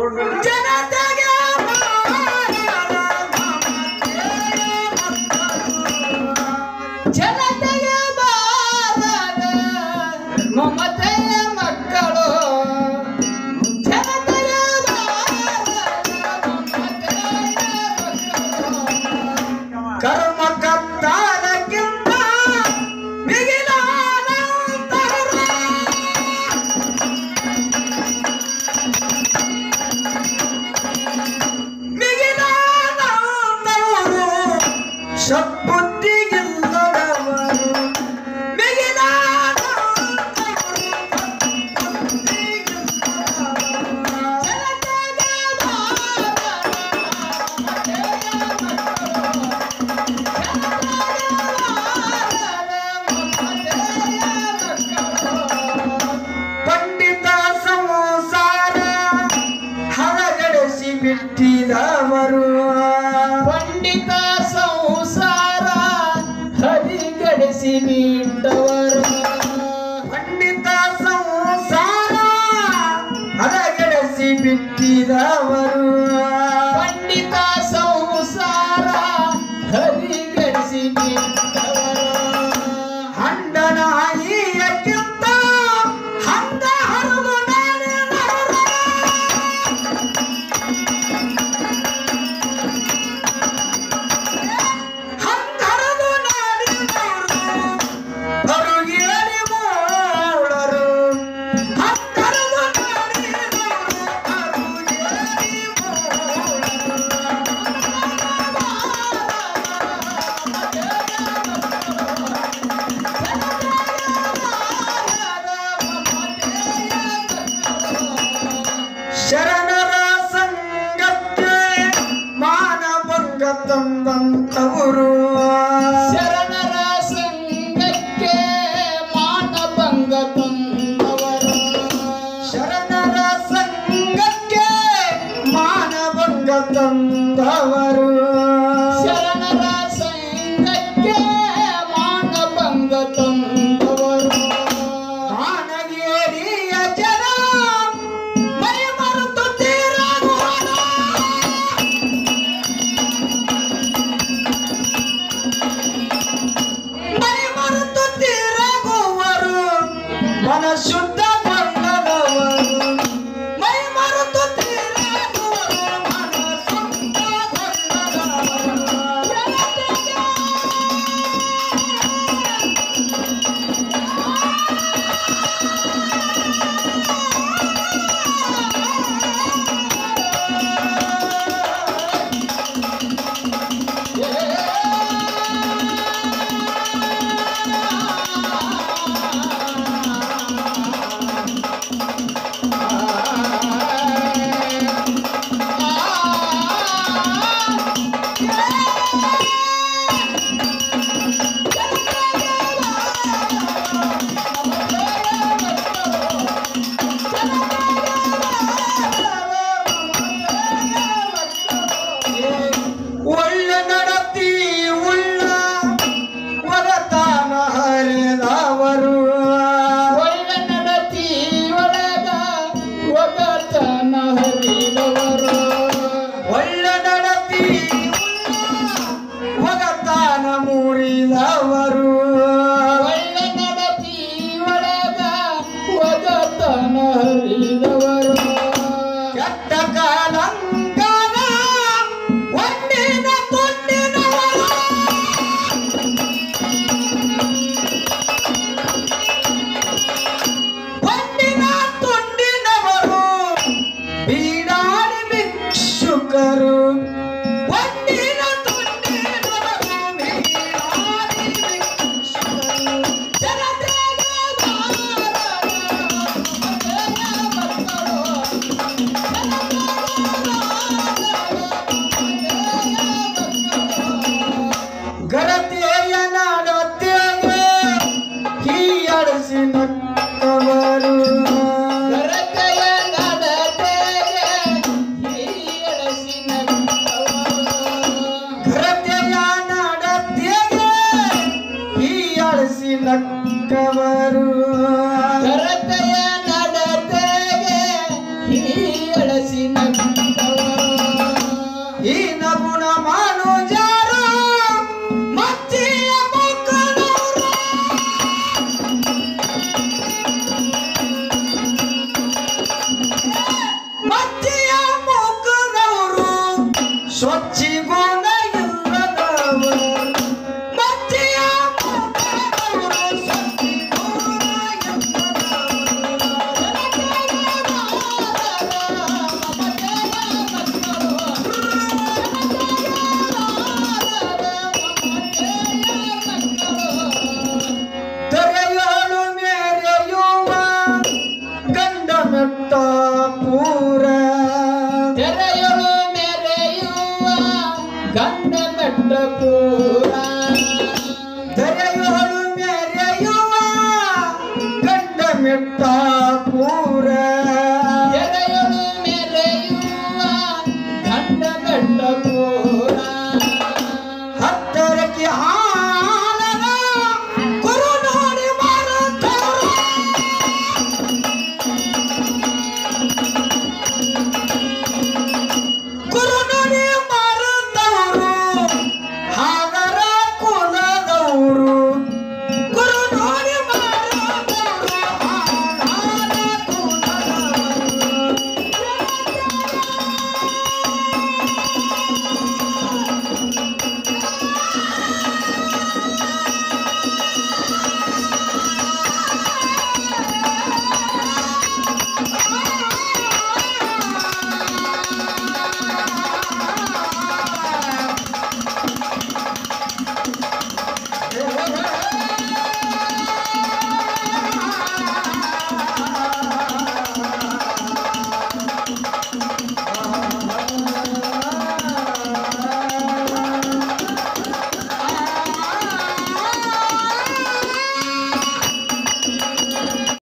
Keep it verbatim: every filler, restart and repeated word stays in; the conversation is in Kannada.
ಜನತೆಗೆ ಜನತೆಗೆ ಬಾರದ ಮಮತೆಯ ಮಕ್ಕಳು ಜನತೆಯ ಬಾರದ ಮಮತೆಯ ಮಕ್ಕಳು ಕರ್ಮ ಕತ್ತಾರಕ್ಕಿಂತ ಮಿಗಿಲಾನಂತರು ಮಿಗಿಲಾನಂತರು ಸದ್ಬುದ್ಧಿಗಿಲ್ಲದವರು ಪಂಡಿತ ಸಂಸಾರ ಹರಗಡಿಸಿ ಬಿಟ್ಟಿದವರು ಪಂಡಿತ ಸಂಸಾರ ಹರಿಗಡಿಸಿ ಬಿಟ್ಟವರು ಪಂಡಿತ ಸಂಸಾರ ಹರಗಡಿಸಿ ಬಿಟ್ಟಿದವರು ಪಂಡಿತ ಸಂಸಾರ ಹರಿಗಡಿಸಿ ಬಿಟ್ಟವರು ಹಂಡನಾಯಿಯಕ್ಕಿಂತ ಹಂದ ಹರಿದು ನಾನೆನವರು ಹಂದರದು ನಾನೆನವರು ಬರುಗೇರಿ ಮೂಳರು ಹಂದರದು ನಾನೆನವರು ಬರುಗೇರಿ ಶರಣರ ಸಂಗಕ್ಕೆ ಮಾನಭಂಗ ತಂದಂತವರು ಶರಣರ ಸಂಘಕ್ಕೆ ಮಾನಭಂಗ ತಂದವರು ಶರಣರ ಸಂಘಕ್ಕೆ ಮಾನಭಂಗ ತಂದವರು ಶರಣರ ಸಂಘಕ್ಕೆ ಮಾನಭಂಗ ತಂದವರು ಮಾನಗೇರಿಯ ಜನ ಮೈ ಮರೆತು ತೀರಾಗುವರು ಮೈ ಮರೆತು ತೀರಾಗುವರು ಮನ ಶುದ್ಧ ಗೊಂಡದವರು ಮೈ ಮರೆತು ತೀರಾಗುವರು ಮನ ಶುದ್ಧ ಗೊಂಡದವರು ಒಳ್ಳೆ ನಡತಿ ಉಳ್ಳ ಒರತಾನ ಹರಿದವರು ಒಳ್ಳೆ ನಡತಿ ಒಳಗ ಒಗತನ ಹರಿದವರು ಒಳ್ಳೆ ನಡತಿ ಒಗತಾನ ಮೂಡಿದವರು ಒಳ್ಳೆ ನಡತಿ ಒಳಗ ಒಗತನ ಹರಿದವರು ಕೆಟ್ಟ ಕಾಲಂಕನ ಒಂದಿನ ತುಂಡಿನವರು ಒಂದಿನ ತುಂಡಿನವರು ಬೀಡಾಡಿ ಭಿಕ್ಷುಕರು ಒಂದಿನ ತುಂಡಿನವರು ಬೀಡಾಡಿ ಭಿಕ್ಷುಕರು ಜನತೆಗೆ ಬಾರದ ಮಮತೆಯ ಮಕ್ಕಳು ಗರತೆಯ ನಾಡತೆಗೆ ಹೀಯಡಿಸಿ ನಕ್ಕವರು ಗರತೆಯ ನಾಡತೆಗೆ ಹೀಯಡಿಸಿ ನಕ್ಕವರು ಗರತೆಯ ನಾಡತೆಗೆ ಹೀಯಡಿಸಿ ನಕ್ಕವರು ಗರತೆಯ ನಾಡತೆಗೆ ಹೀಯಡಿಸಿ ನಕ್ಕವರು ತೆರೆಯಲು ಮೆರೆಯುವ ಗಂಧ ಬೆಟ್ಟ